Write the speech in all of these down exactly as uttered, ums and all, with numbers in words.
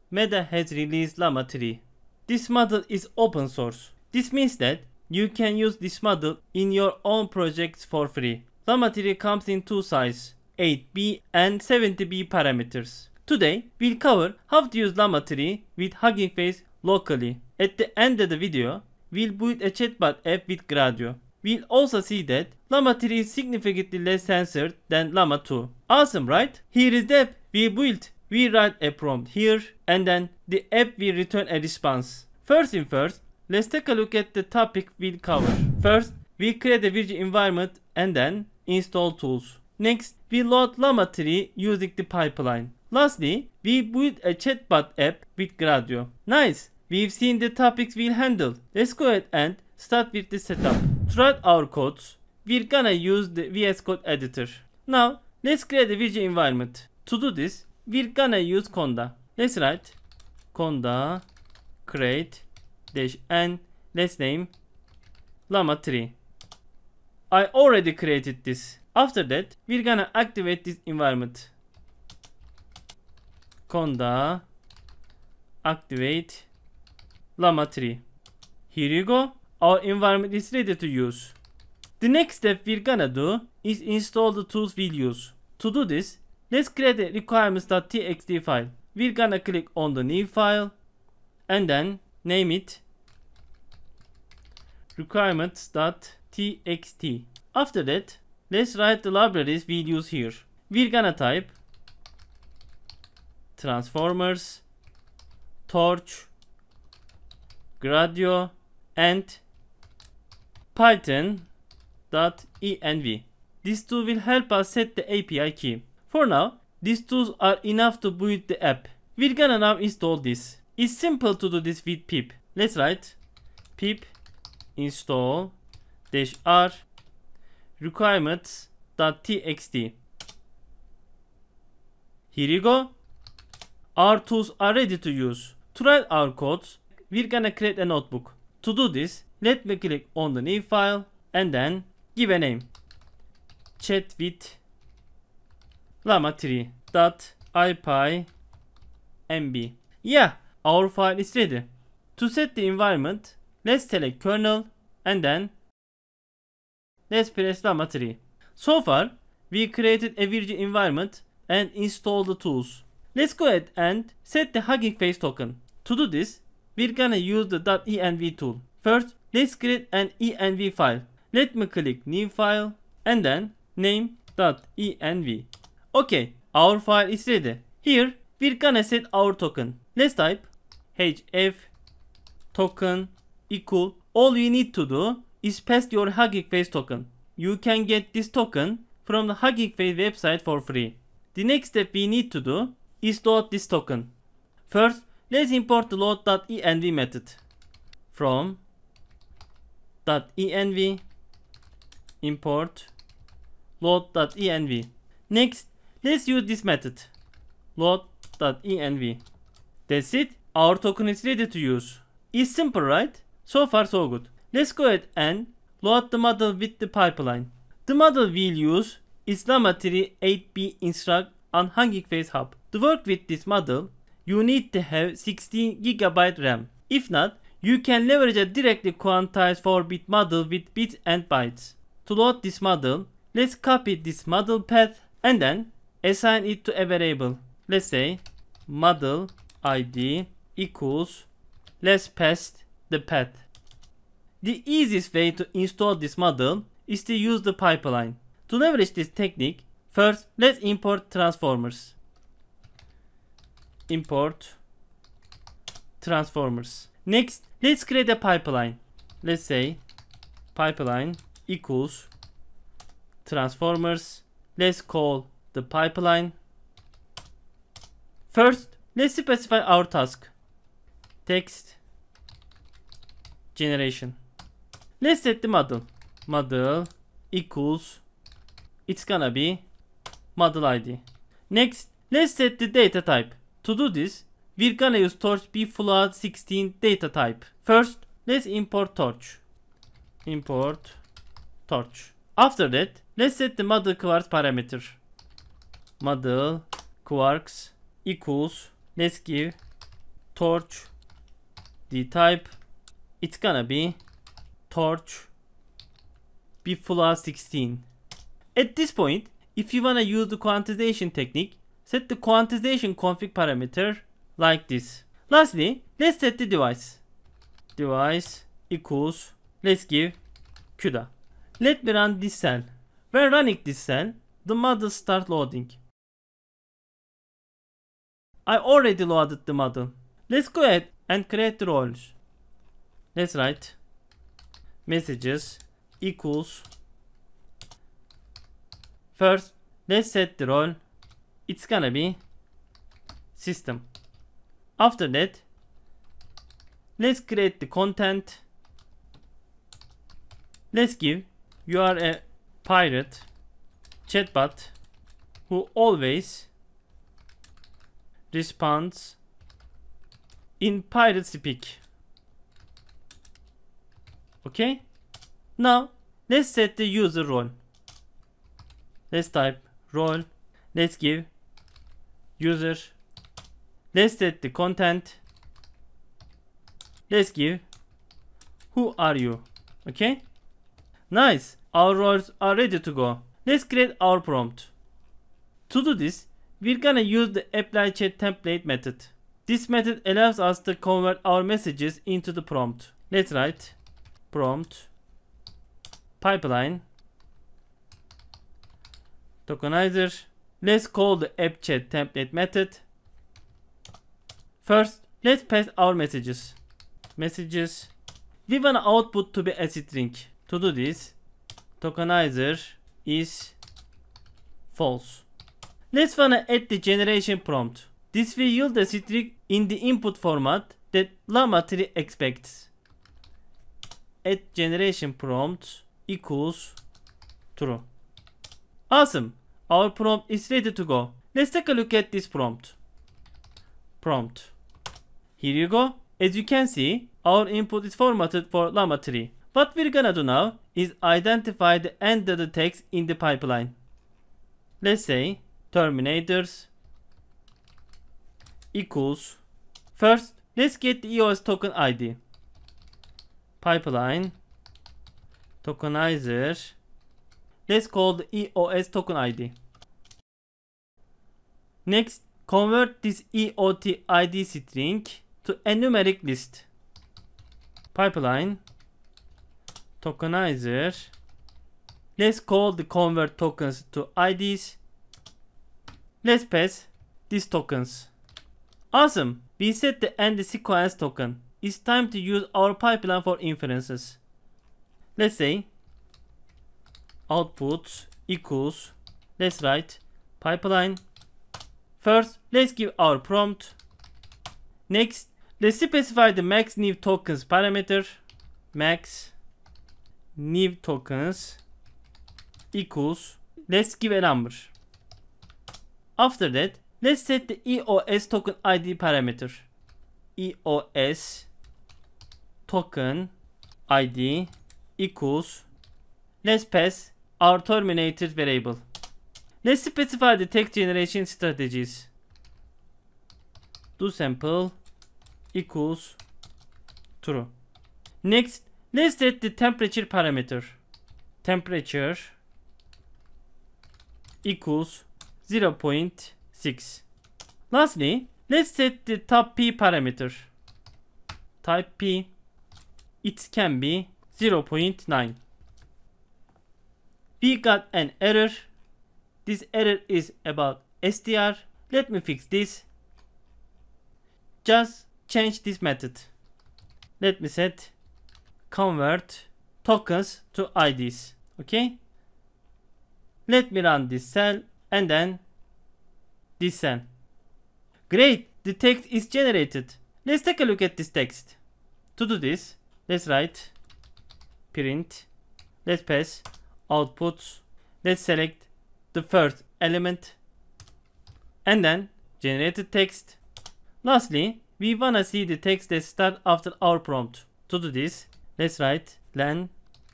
Meta has released Llama three. This model is open source. This means that you can use this model in your own projects for free. Llama three comes in two sizes, eight B and seventy B parameters. Today, we'll cover how to use Llama three with HuggingFace locally. At the end of the video, we'll build a chatbot app with Gradio. We'll also see that Llama three is significantly less censored than Llama two. Awesome, right? Here is the app we built. We write a prompt here and then the app will return a response. First thing first, let's take a look at the topic we'll cover. First, we create a virtual environment and then install tools. Next, we load Llama three using the pipeline. Lastly, we build a chatbot app with Gradio. Nice! We've seen the topics we'll handle. Let's go ahead and start with the setup. To write our codes, we're gonna use the V S Code editor. Now, let's create a virtual environment. To do this, we're gonna use conda. Let's write conda create dash n. Let's name Llama three. I already created this. After that, we're gonna activate this environment. Conda activate Llama three. Here you go. Our environment is ready to use. The next step we're gonna do is install the tools we'll use. To do this, let's create a requirements.txt file. We're gonna click on the new file and then name it requirements.txt. After that, let's write the libraries we'll use here. We're gonna type transformers, torch, Gradio, and python.env. This tool will help us set the A P I key. For now, these tools are enough to build the app. We're gonna now install this. It's simple to do this with pip. Let's write pip install dash r requirements.txt. Here you go. Our tools are ready to use. To write our codes, we're gonna create a notebook. To do this, let me click on the new file and then give a name. Chat with Llama three dot ipymb. Yeah, our file is ready. To set the environment, let's select kernel and then let's press Llama three. So far, we created a virtual environment and installed the tools. Let's go ahead and set the HuggingFace token. To do this, we're gonna use the .env tool. First, let's create an env file. Let me click new file and then name .env. Okay, our file is ready. Here, we're gonna set our token. Let's type hf token equal. All you need to do is pass your HuggingFace token. You can get this token from the HuggingFace website for free. The next step we need to do is load this token. First, let's import the load.env method. From .env import load.env. Next, let's use this method load.env. That's it. Our token is ready to use. It's simple, right? So far so good. Let's go ahead and load the model with the pipeline. The model we'll use is Llama three eight B instruct on HuggingFace Hub. To work with this model, you need to have sixteen gigabyte RAM. If not, you can leverage a directly quantized four bit model with bits and bytes. To load this model, let's copy this model path and then assign it to a variable. Let's say model I D equals, let's pass the path. The easiest way to install this model is to use the pipeline. To leverage this technique, first let's import transformers. Import transformers. Next, let's create a pipeline. Let's say pipeline equals transformers. Let's call the pipeline. First, let's specify our task. Text generation. Let's set the model. Model equals, it's gonna be model I D. Next, let's set the data type. To do this, we're gonna use torch bfloat sixteen data type. First, let's import torch. Import torch. After that, let's set the model quarks parameter. Model quarks equals, let's give torch, the type, it's gonna be torch B floor sixteen. At this point, if you wanna use the quantization technique, set the quantization config parameter like this. Lastly, let's set the device. Device equals, let's give C U D A. Let me run this cell. When running this cell, the model start loading. I already loaded the model. Let's go ahead and create the roles. Let's write messages equals, first let's set the role, it's gonna be system. After that, let's create the content. Let's give you are a pirate chatbot who always responds in pirate speak. Okay, now let's set the user role. Let's type role, let's give user, let's set the content, let's give who are you. Okay, nice, our roles are ready to go. Let's create our prompt. To do this, we're gonna use the apply chat template method. This method allows us to convert our messages into the prompt. Let's write prompt pipeline tokenizer. Let's call the app chat template method. First, let's pass our messages. Messages. We want output to be a string. To do this, tokenizer is false. Let's wanna add the generation prompt. This will yield a string in the input format that Llama three expects. Add generation prompt equals true. Awesome, our prompt is ready to go. Let's take a look at this prompt. Prompt. Here you go. As you can see, our input is formatted for Llama three. What we're gonna do now is identify the end of the text in the pipeline. Let's say terminators equals, first let's get the E O S token I D. Pipeline tokenizer, let's call the E O S token I D. Next, convert this E O T I D string to a numeric list. Pipeline tokenizer, let's call the convert tokens to I Ds. Let's pass these tokens. Awesome, we set the end sequence token. It's time to use our pipeline for inferences. Let's say output equals, let's write pipeline. First, let's give our prompt. Next, let's specify the max new tokens parameter. Max new tokens equals, let's give a number. After that, let's set the E O S token I D parameter. E O S token I D equals, let's pass our terminator variable. Let's specify the text generation strategies. Do sample equals true. Next, let's set the temperature parameter. Temperature equals zero point six. Lastly, let's set the type P parameter. Type P, it can be zero point nine. We got an error. This error is about S T R. Let me fix this. Just change this method. Let me set convert tokens to I Ds. Okay. Let me run this cell and then this cell. Great, the text is generated. Let's take a look at this text. To do this, let's write print. Let's pass outputs. Let's select the first element and then generated text. Lastly, we wanna see the text that starts after our prompt. To do this, let's write len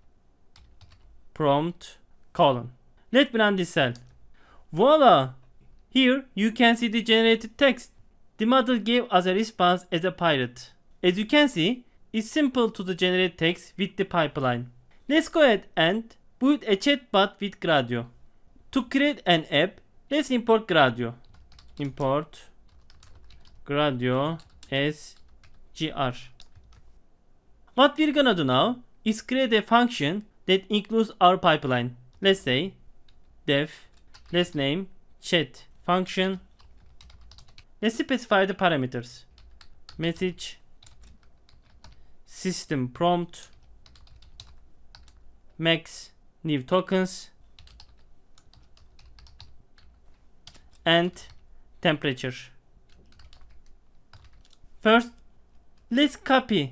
prompt colon. Let me run this cell. Voila! Here you can see the generated text. the model gave us a response as a pirate. As you can see, it's simple to generate text with the pipeline. Let's go ahead and build a chatbot with Gradio. To create an app, let's import Gradio. Import Gradio as G R. What we're gonna do now is create a function that includes our pipeline. Let's say def, let's name chat function. Let's specify the parameters. Message, system prompt, max new tokens, and temperature. First, let's copy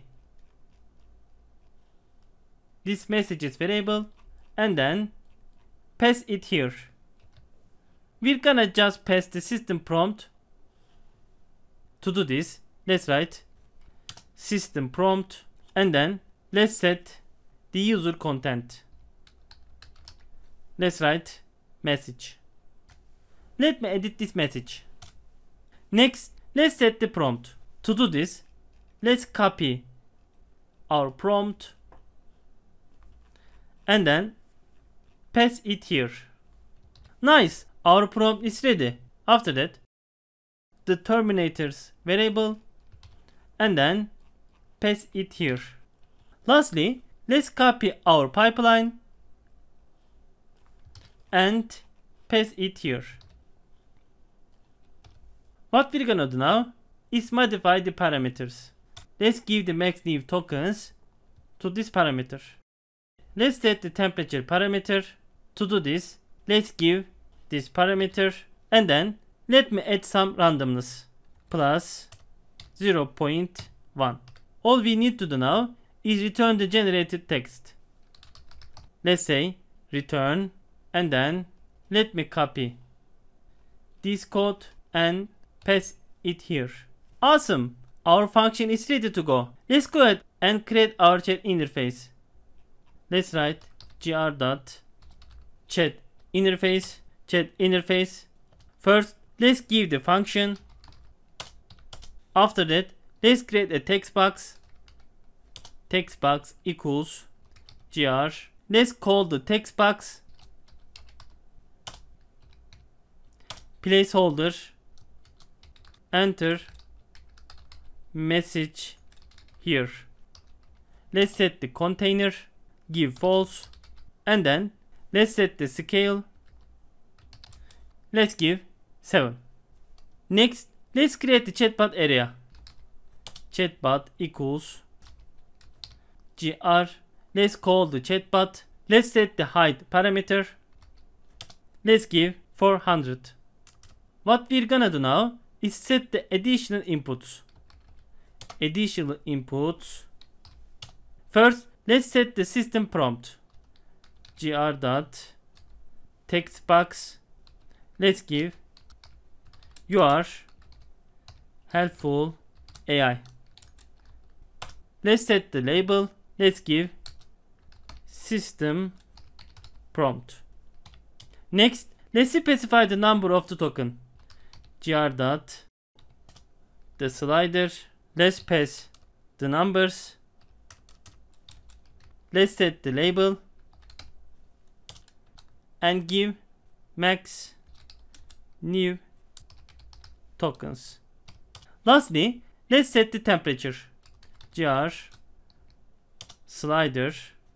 this messages variable and then pass it here. We're gonna just pass the system prompt. To do this, let's write system prompt and then let's set the user content. Let's write message. Let me edit this message. Next, let's set the prompt. To do this, let's copy our prompt and then pass it here. Nice, our prompt is ready. After that, the terminators variable and then paste it here. Lastly, let's copy our pipeline and paste it here. What we're gonna do now is modify the parameters. Let's give the max new tokens to this parameter. Let's set the temperature parameter. To do this, let's give this parameter and then let me add some randomness. Plus zero point one. All we need to do now is return the generated text. Let's say return and then let me copy this code and paste it here. Awesome! Our function is ready to go. Let's go ahead and create our chat interface. Let's write gr.chat interface, chat interface. First, let's give the function. After that, let's create a text box. Text box equals gr. Let's call the text box placeholder. Enter message here. Let's set the container, give false, and then let's set the scale. Let's give seven. Next, let's create the chatbot area. Chatbot equals gr. Let's call the chatbot. Let's set the height parameter. Let's give four hundred. What we're gonna do now is set the additional inputs. Additional inputs. First, let's set the system prompt. Gr dot text box. Let's give you are helpful A I. Let's set the label. Let's give system prompt. Next, let's specify the number of the token. Gr dot the slider. Let's pass the numbers. Let's set the label and give max new tokens. Lastly, let's set the temperature. Gr slider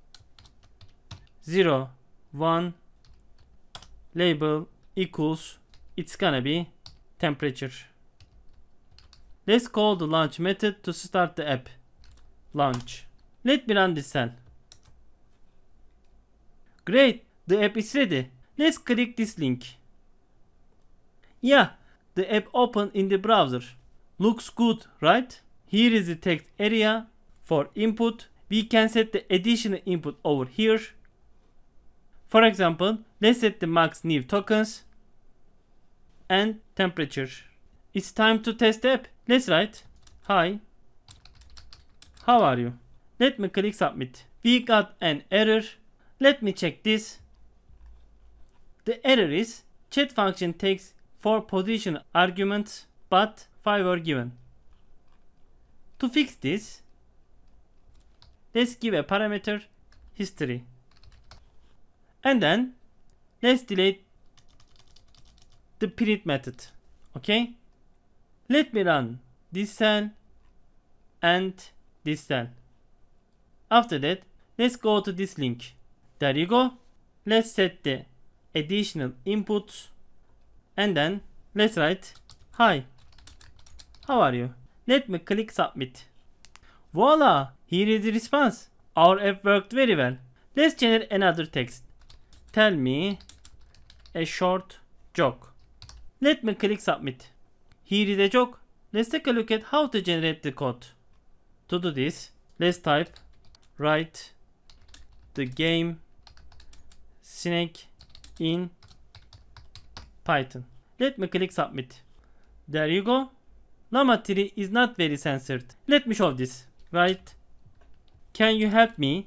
zero one label equals, it's gonna be temperature. Let's call the launch method to start the app. Launch. Let me run this cell. Great, the app is ready. Let's click this link. Yeah, the app opened in the browser. Looks good, right? Here is the text area for input. We can set the additional input over here. For example, let's set the max new tokens and temperature. It's time to test the app. Let's write hi, how are you? Let me click submit. We got an error. Let me check this. The error is chat function takes four position arguments. but five were given. To fix this, let's give a parameter history. And then let's delete the print method. Okay? Let me run this cell and this cell. After that, let's go to this link. There you go. Let's set the additional inputs and then let's write hi, how are you? Let me click submit. Voila, here is the response. Our app worked very well. Let's generate another text. Tell me a short joke. Let me click submit. Here is a joke. Let's take a look at how to generate the code. To do this, let's type write the game snake in Python. Let me click submit. There you go. Llama three is not very censored. Let me show this. Right? Can you help me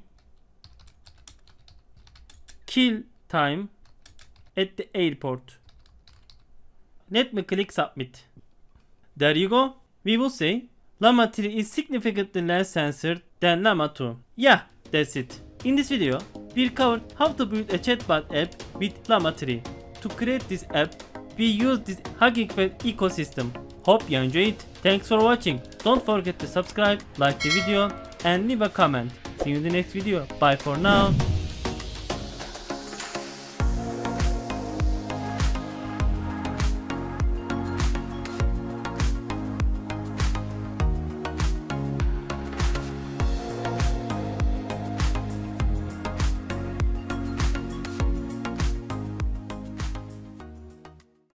kill time at the airport? Let me click submit. There you go. We will say Llama three is significantly less censored than Llama two. Yeah, that's it. In this video, we covered how to build a chatbot app with Llama three. To create this app, we use this HuggingFace ecosystem. Hope you enjoy it. Thanks for watching. Don't forget to subscribe, like the video and leave a comment. See you in the next video. Bye for now.